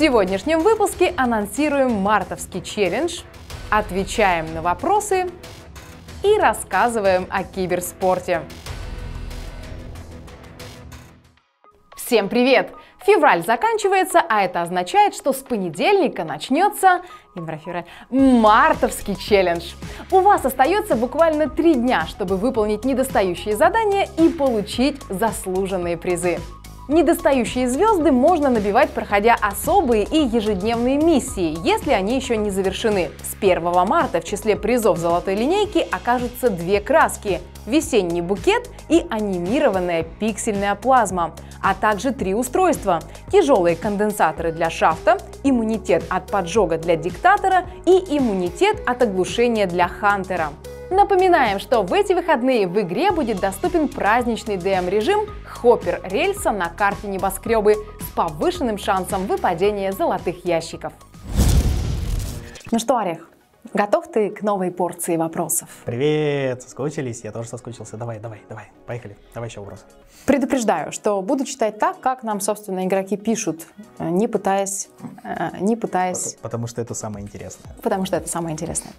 сегодняшнем выпуске анонсируем мартовский челлендж, отвечаем на вопросы и рассказываем о киберспорте. Всем привет! Февраль заканчивается, а это означает, что с понедельника начнется мартовский челлендж. У вас остается буквально 3 дня, чтобы выполнить недостающие задания и получить заслуженные призы. Недостающие звезды можно набивать, проходя особые и ежедневные миссии, если они еще не завершены. С 1 марта в числе призов золотой линейки окажутся 2 краски – весенний букет и анимированная пиксельная плазма, а также 3 устройства – тяжелые конденсаторы для шафта, иммунитет от поджога для диктатора и иммунитет от оглушения для хантера. Напоминаем, что в эти выходные в игре будет доступен праздничный DM-режим Хоппер рельса на карте небоскребы с повышенным шансом выпадения золотых ящиков. Ну что, Орех, готов ты к новой порции вопросов? Привет! Соскучились? Я тоже соскучился. Давай, поехали. Давай еще вопросы. Предупреждаю, что буду читать так, как нам, собственно, игроки пишут, не пытаясь... Потому что это самое интересное. Потому что это самое интересное.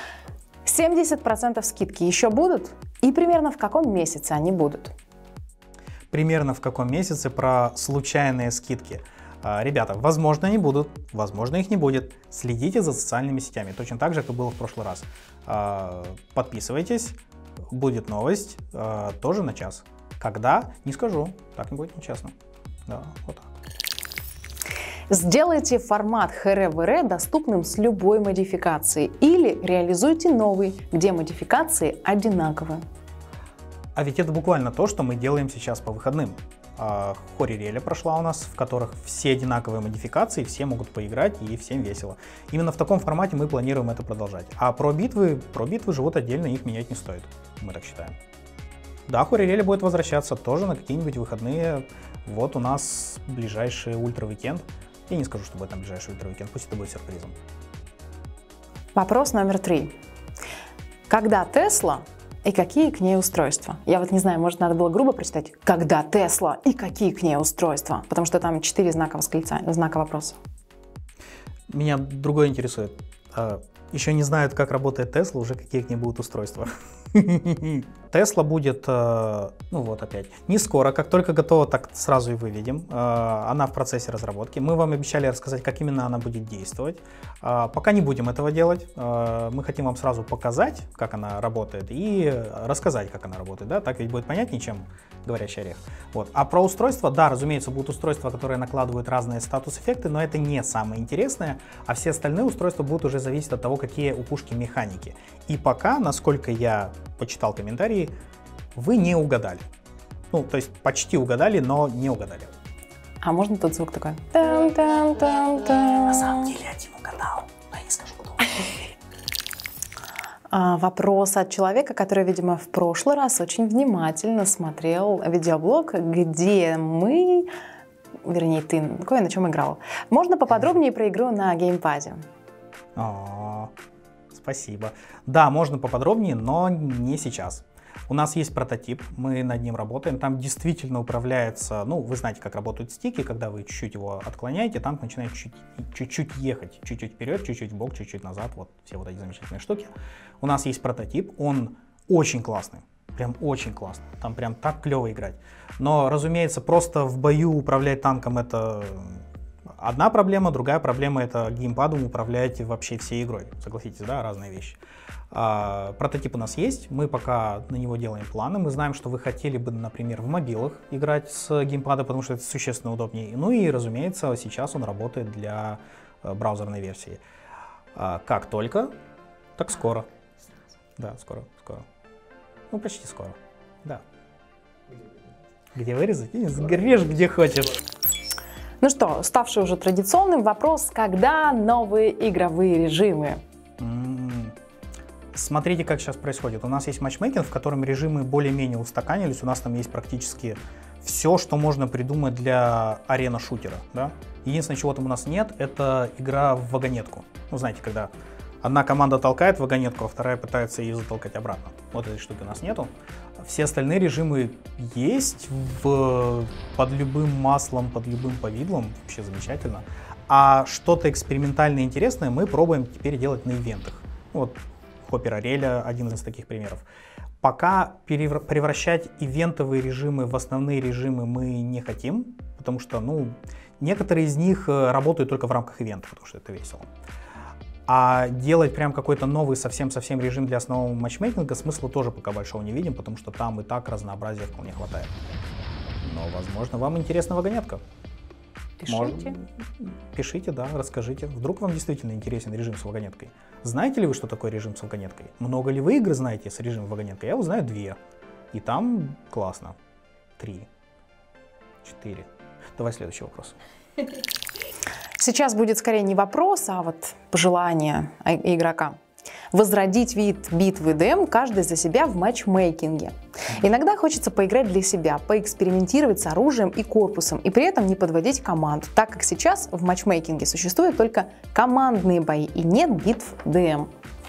70% скидки еще будут? И примерно в каком месяце они будут? Примерно в каком месяце про случайные скидки. Ребята, возможно, они будут, возможно, их не будет. Следите за социальными сетями, точно так же, как было в прошлый раз. Подписывайтесь, будет новость, тоже на час. Когда? Не скажу, так не будет нечестно. Да, вот так. Сделайте формат ХР-ВР доступным с любой модификацией или реализуйте новый, где модификации одинаковы. А ведь это буквально то, что мы делаем сейчас по выходным. Хори-реля прошла у нас, в которых все одинаковые модификации, все могут поиграть и всем весело. Именно в таком формате мы планируем это продолжать. А про битвы живут отдельно, их менять не стоит, мы так считаем. Да, Хори-реля будет возвращаться тоже на какие-нибудь выходные. Вот у нас ближайший ультра-уикенд. Я не скажу, что будет там ближайший ультра-уикенд, пусть это будет сюрпризом. Вопрос номер 3. Когда Тесла и какие к ней устройства? Я вот не знаю, может, надо было грубо прочитать. Когда Тесла и какие к ней устройства? Потому что там 4 знака вопроса. Меня другое интересует. Еще не знают, как работает Тесла, уже какие к ней будут устройства. Тесла будет, ну вот опять, не скоро, как только готова, так сразу и выведем. Она в процессе разработки. Мы вам обещали рассказать, как именно она будет действовать. Пока не будем этого делать. Мы хотим вам сразу показать, как она работает, и рассказать, как она работает. Да? Так ведь будет понятнее, чем говорящий орех. Вот. А про устройства, да, разумеется, будут устройства, которые накладывают разные статус-эффекты, но это не самое интересное, а все остальные устройства будут уже зависеть от того, какие у пушки механики. И пока, насколько я почитал комментарии, вы не угадали. Ну, то есть почти угадали, но не угадали. А можно тот звук такой? На самом деле один угадал, но я не скажу, кто. Вопрос от человека, который, видимо, в прошлый раз очень внимательно смотрел видеоблог, где мы, вернее, ты, кое на чем играл. Можно поподробнее про игру на геймпаде? Спасибо. Да, можно поподробнее, но не сейчас. У нас есть прототип, мы над ним работаем, там действительно управляется, ну, вы знаете, как работают стики, когда вы чуть-чуть его отклоняете, танк начинает чуть-чуть ехать, чуть-чуть вперед, чуть-чуть вбок, чуть-чуть назад, вот все вот эти замечательные штуки. У нас есть прототип, он очень классный, прям очень классный, там прям так клево играть. Но, разумеется, просто в бою управлять танком это одна проблема, другая проблема это геймпадом управлять вообще всей игрой, согласитесь, да, разные вещи. Прототип у нас есть, мы пока на него делаем планы, мы знаем, что вы хотели бы, например, в мобилах играть с геймпада, потому что это существенно удобнее. Ну и, разумеется, сейчас он работает для браузерной версии. Как только, так скоро. Да, скоро. Ну, почти скоро, да. Где вырезать? Режь где хочешь. Ну что, ставший уже традиционным вопрос, когда новые игровые режимы? Смотрите, как сейчас происходит. У нас есть матчмейкинг, в котором режимы более-менее устаканились. У нас там есть практически все, что можно придумать для арена-шутера. Да? Единственное, чего там у нас нет, это игра в вагонетку. Ну, знаете, когда одна команда толкает вагонетку, а вторая пытается ее затолкать обратно. Вот этой штуки у нас нету. Все остальные режимы есть под любым маслом, под любым повидлом. Вообще замечательно. А что-то экспериментальное и интересное мы пробуем теперь делать на ивентах. Вот Хоппер Ореля один из таких примеров. Пока превращать ивентовые режимы в основные режимы мы не хотим, потому что, ну, некоторые из них работают только в рамках ивента, потому что это весело. А делать прям какой-то новый совсем-совсем режим для основного матчмейкинга смысла тоже пока большого не видим, потому что там и так разнообразия вполне хватает. Но, возможно, вам интересна вагонетка. Пишите. Пишите, да, расскажите. Вдруг вам действительно интересен режим с вагонеткой. Знаете ли вы, что такое режим с вагонеткой? Много ли вы игр знаете с режимом вагонеткой? Я узнаю 2. И там классно. 3. 4. Давай следующий вопрос. Сейчас будет скорее не вопрос, а вот пожелание игрока. Возродить вид битвы ДМ каждый за себя в матчмейкинге. Иногда хочется поиграть для себя, поэкспериментировать с оружием и корпусом, и при этом не подводить команду, так как сейчас в матчмейкинге существуют только командные бои и нет битв ДМ.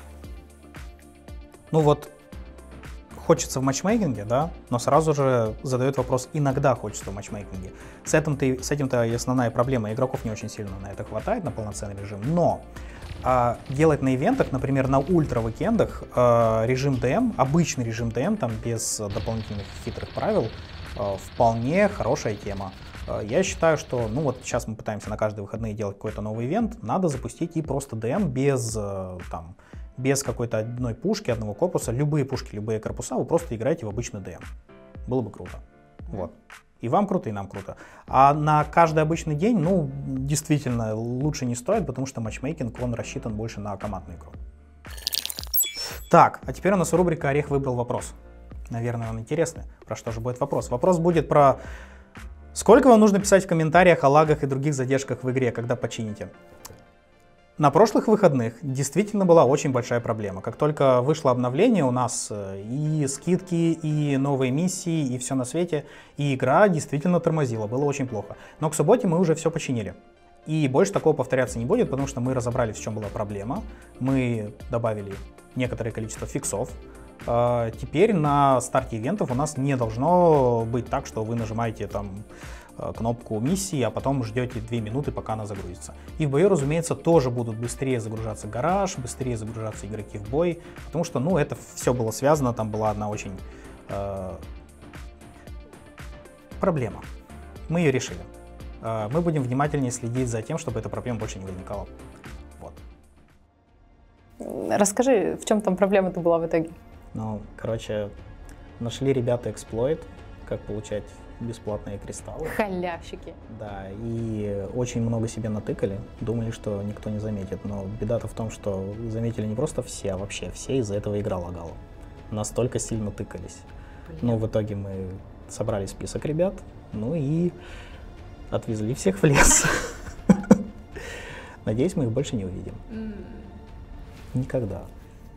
Ну вот, хочется в матчмейкинге, да, но сразу же задает вопрос, иногда хочется в матчмейкинге. С этим-то и основная проблема. Игроков не очень сильно на это хватает, на полноценный режим, но делать на ивентах, например, на ультра-викендах режим ДМ, обычный режим ДМ, там без дополнительных хитрых правил, вполне хорошая тема. Я считаю, что, ну вот сейчас мы пытаемся на каждые выходные делать какой-то новый ивент, надо запустить и просто ДМ без какой-то одной пушки, одного корпуса, любые пушки, любые корпуса, вы просто играете в обычный ДМ. Было бы круто. Вот. И вам круто, и нам круто. А на каждый обычный день, ну, действительно, лучше не стоит, потому что матчмейкинг, он рассчитан больше на командную игру. Так, а теперь у нас рубрика «Орех выбрал вопрос». Наверное, он интересный. Про что же будет вопрос? Вопрос будет про сколько вам нужно писать в комментариях о лагах и других задержках в игре, когда почините. На прошлых выходных действительно была очень большая проблема. Как только вышло обновление, у нас и скидки, и новые миссии, и все на свете, и игра действительно тормозила, было очень плохо. Но к субботе мы уже все починили. И больше такого повторяться не будет, потому что мы разобрались, в чем была проблема. Мы добавили некоторое количество фиксов. Теперь на старте ивентов у нас не должно быть так, что вы нажимаете там кнопку миссии, а потом ждете 2 минуты, пока она загрузится. И в бою, разумеется, тоже будут быстрее загружаться гараж, быстрее загружаться игроки в бой, потому что, ну, это все было связано, там была одна очень проблема. Мы ее решили. Мы будем внимательнее следить за тем, чтобы эта проблема больше не возникала. Вот. Расскажи, в чем там проблема-то была в итоге? Ну, короче, нашли ребята эксплойт, как получать бесплатные кристаллы. Халявщики. Да, и очень много себе натыкали, думали, что никто не заметит, но беда-то в том, что заметили не просто все, а вообще все, из-за этого игра лагала. Настолько сильно тыкались. Ну, в итоге мы собрали список ребят, ну и отвезли всех в лес. Надеюсь, мы их больше не увидим. Никогда.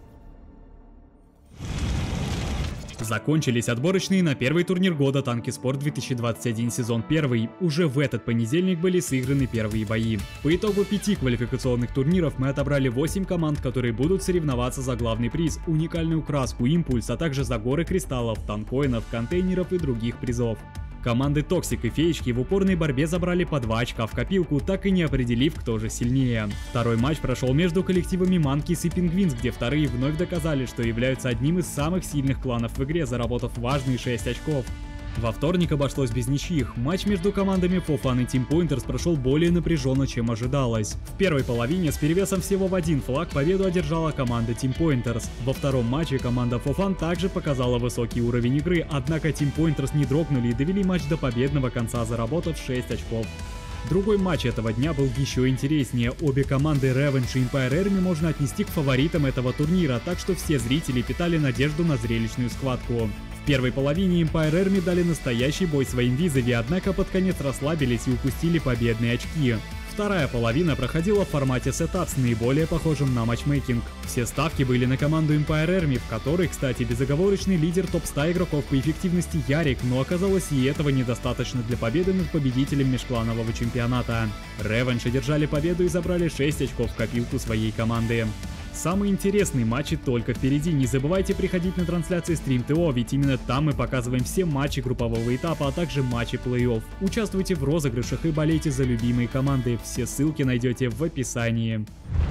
Закончились отборочные на первый турнир года Танки Спорт 2021 сезон 1. Уже в этот понедельник были сыграны первые бои. По итогу 5 квалификационных турниров мы отобрали 8 команд, которые будут соревноваться за главный приз, уникальную краску, импульс, а также за горы кристаллов, танкоинов, контейнеров и других призов. Команды Toxic и Феечки в упорной борьбе забрали по 2 очка в копилку, так и не определив, кто же сильнее. Второй матч прошел между коллективами Monkeys и Penguins, где вторые вновь доказали, что являются одним из самых сильных кланов в игре, заработав важные 6 очков. Во вторник обошлось без ничьих. Матч между командами For Fun и Team Pointers прошел более напряженно, чем ожидалось. В первой половине с перевесом всего в 1 флаг победу одержала команда Team Pointers. Во втором матче команда For Fun также показала высокий уровень игры, однако Team Pointers не дрогнули и довели матч до победного конца, заработав 6 очков. Другой матч этого дня был еще интереснее. Обе команды Revenge и Empire Army можно отнести к фаворитам этого турнира, так что все зрители питали надежду на зрелищную схватку. В первой половине Empire Army дали настоящий бой своим визави, однако под конец расслабились и упустили победные очки. Вторая половина проходила в формате сетап с наиболее похожим на матчмейкинг. Все ставки были на команду Empire Army, в которой, кстати, безоговорочный лидер топ-100 игроков по эффективности Ярик, но оказалось и этого недостаточно для победы над победителем межкланового чемпионата. Revenge одержали победу и забрали 6 очков в копилку своей команды. Самые интересные матчи только впереди. Не забывайте приходить на трансляции Stream TO, ведь именно там мы показываем все матчи группового этапа, а также матчи плей-офф. Участвуйте в розыгрышах и болейте за любимые команды. Все ссылки найдете в описании.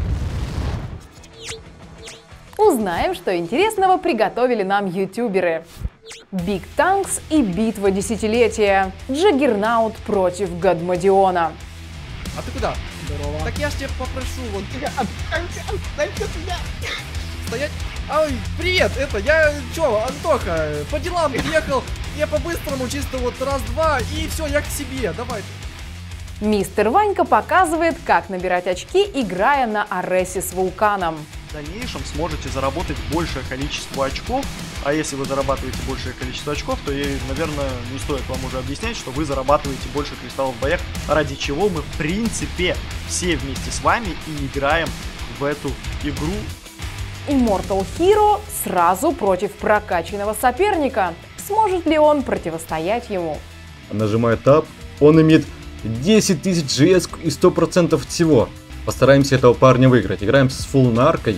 Узнаем, что интересного приготовили нам ютуберы. Big Tanks и битва десятилетия. Джаггернаут против Гадмодиона. А ты куда? Здорово. Так я ж тебя попрошу, вот тебя стоять. Ай, привет, Антоха, по делам приехал, я по-быстрому, чисто вот раз-два, и все, я к себе, давай. Мистер Ванька показывает, как набирать очки, играя на Аресе с Вулканом. В дальнейшем сможете заработать большее количество очков, а если вы зарабатываете большее количество очков, то, наверное, не стоит вам уже объяснять, что вы зарабатываете больше кристаллов в боях, ради чего мы, в принципе, все вместе с вами и играем в эту игру. Immortal Hero сразу против прокачанного соперника. Сможет ли он противостоять ему? Нажимая Tab, он имеет 10 000 GS и 100% всего. Постараемся этого парня выиграть. Играем с фулл наркой.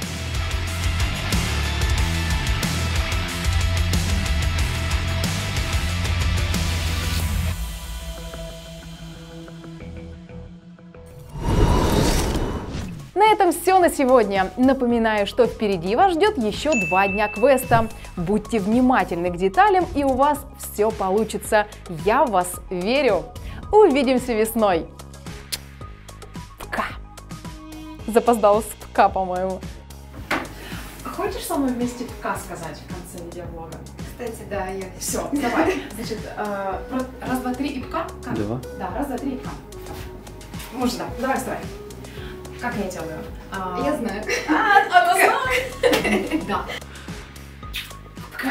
На этом все на сегодня. Напоминаю, что впереди вас ждет еще 2 дня квеста. Будьте внимательны к деталям, и у вас все получится. Я в вас верю. Увидимся весной. Пока. Запоздала с ПК, по-моему. Хочешь со мной вместе ПК сказать в конце видеоблога? Кстати, да, я... Все, давай. Значит, раз, два, три и ПК? Как? Два. Да, раз, два, три и ПК. Может, да. Давай, вставай. Как я делаю? Я знаю. Она знает? Да. ПК.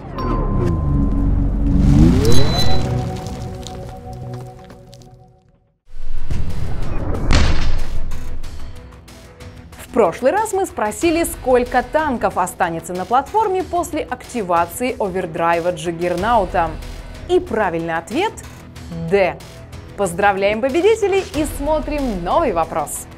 В прошлый раз мы спросили, сколько танков останется на платформе после активации овердрайва Джаггернаута. И правильный ответ – D. Поздравляем победителей и смотрим новый вопрос.